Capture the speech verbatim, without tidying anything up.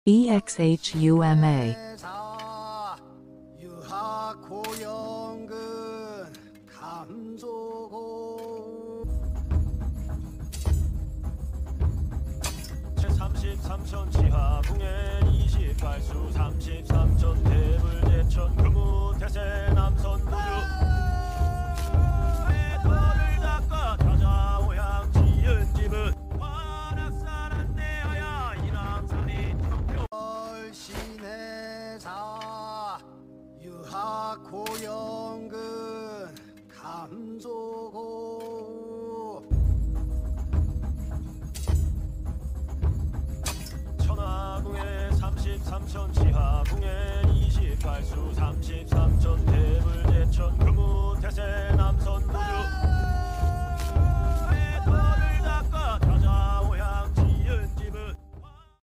exhuma 유하고연근 감소고 제삼십삼천 지하궁에 이십팔수 삼십삼천 대불제천 금우태세 남선 무주 해도를 닦아 찾아오향 지은 집은 관악산 내어야 이남산이 청표 얼씬해사 유하고연근 감소고 천하궁에 삼십삼천 지하궁에 이십팔수 삼십삼천 대불제천 금우태세